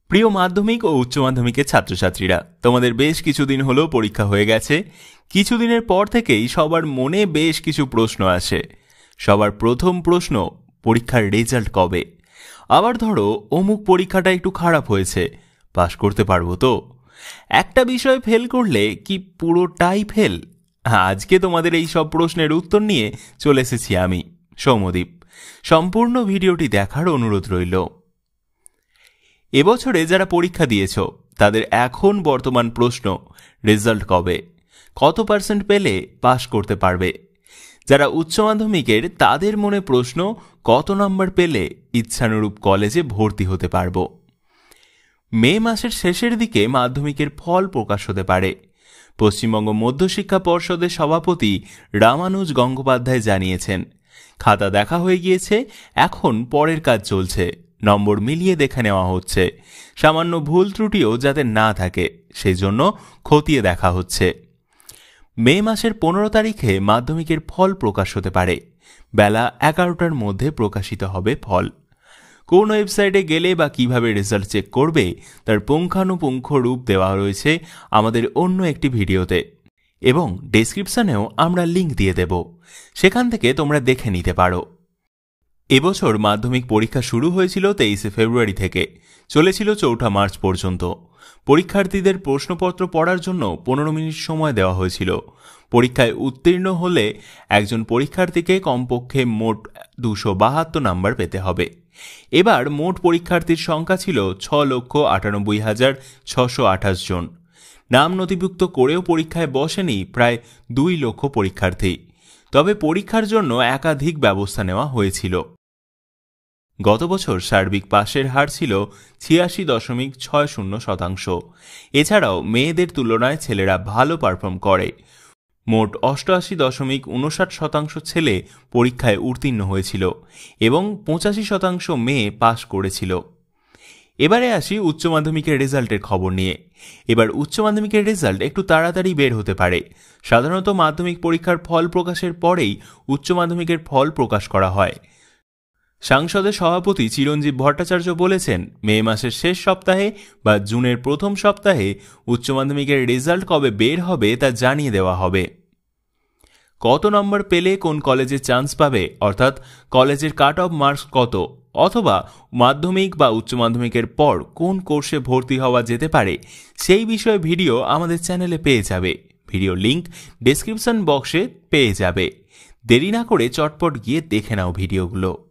প্রিয় মাধ্যমিক ও উচ্চ মাধ্যমিকের ছাত্রছাত্রীরা, তোমাদের বেশ কিছুদিন হলো পরীক্ষা হয়ে গেছে। কিছুদিনের পর থেকেই সবার মনে বেশ কিছু প্রশ্ন আসে। সবার প্রথম প্রশ্ন, পরীক্ষার রেজাল্ট কবে? আবার ধরো অমুক পরীক্ষাটা একটু খারাপ হয়েছে, পাশ করতে পারবো তো? একটা বিষয় ফেল করলে কি পুরোটাই ফেল? আজকে তোমাদের এই সব প্রশ্নের উত্তর নিয়ে চলে এসেছি আমি, সৌম্যদীপ। সম্পূর্ণ ভিডিওটি দেখার অনুরোধ রইল। এবছরে যারা পরীক্ষা দিয়েছ তাদের এখন বর্তমান প্রশ্ন, রেজাল্ট কবে? কত % পেলে পাশ করতে পারবে? যারা উচ্চ মাধ্যমিকের তাদের মনে প্রশ্ন, কত নম্বর পেলে ইচ্ছানুরূপ কলেজে ভর্তি হতে পারবো? মে মাসের শেষের দিকে মাধ্যমিকের ফল প্রকাশ হতে পারে। পশ্চিমবঙ্গ মধ্যশিক্ষা পর্ষদের সভাপতি রামানুজ গঙ্গোপাধ্যায় জানিয়েছেন, খাতা দেখা হয়ে গিয়েছে, এখন পরের কাজ চলছে। নম্বর মিলিয়ে দেখে নেওয়া হচ্ছে, সামান্য ভুল ত্রুটিও যাতে না থাকে সেই জন্য খতিয়ে দেখা হচ্ছে। মে মাসের 15 তারিখে মাধ্যমিকের ফল প্রকাশ হতে পারে। বেলা 11টার মধ্যে প্রকাশিত হবে ফল। কোন ওয়েবসাইটে গেলে বা কিভাবে রেজাল্ট চেক করবে তার পুঙ্খানুপুঙ্খ রূপ দেওয়া রয়েছে আমাদের অন্য একটি ভিডিওতে, এবং ডেসক্রিপশনেও আমরা লিঙ্ক দিয়ে দেব, সেখান থেকে তোমরা দেখে নিতে পারো। এবছর মাধ্যমিক পরীক্ষা শুরু হয়েছিল 23শে ফেব্রুয়ারি থেকে, চলেছিল 4 মার্চ পর্যন্ত। পরীক্ষার্থীদের প্রশ্নপত্র পড়ার জন্য 15 মিনিট সময় দেওয়া হয়েছিল। পরীক্ষায় উত্তীর্ণ হলে একজন পরীক্ষার্থীকে কমপক্ষে মোট 272 নাম্বার পেতে হবে। এবার মোট পরীক্ষার্থীর সংখ্যা ছিল 6,98,628 জন। নাম নথিভুক্ত করেও পরীক্ষায় বসেনি প্রায় 2 লক্ষ পরীক্ষার্থী। তবে পরীক্ষার জন্য একাধিক ব্যবস্থা নেওয়া হয়েছিল। গত বছর সার্বিক পাশের হার ছিল 86.60%। এছাড়াও মেয়েদের তুলনায় ছেলেরা ভালো পারফর্ম করে। মোট 88.59% ছেলে পরীক্ষায় উত্তীর্ণ হয়েছিল এবং 85% মেয়ে পাশ করেছিল। এবারে আসি উচ্চ মাধ্যমিকের রেজাল্টের খবর নিয়ে। এবার উচ্চ মাধ্যমিকের রেজাল্ট একটু তাড়াতাড়ি বের হতে পারে। সাধারণত মাধ্যমিক পরীক্ষার ফল প্রকাশের পরেই উচ্চ মাধ্যমিকের ফল প্রকাশ করা হয়। সাংসদের সভাপতি চিরঞ্জীব ভট্টাচার্য বলেছেন, মে মাসের শেষ সপ্তাহে বা জুনের প্রথম সপ্তাহে উচ্চ মাধ্যমিকের রেজাল্ট কবে বের হবে তা জানিয়ে দেওয়া হবে। কত নম্বর পেলে কোন কলেজে চান্স পাবে, অর্থাৎ কলেজের কাট অফ মার্কস কত, অথবা মাধ্যমিক বা উচ্চ মাধ্যমিকের পর কোন কোর্সে ভর্তি হওয়া যেতে পারে, সেই বিষয়ে ভিডিও আমাদের চ্যানেলে পেয়ে যাবে। ভিডিও লিংক ডেসক্রিপশন বক্সে পেয়ে যাবে। দেরি না করে চটপট গিয়ে দেখে নাও ভিডিওগুলো।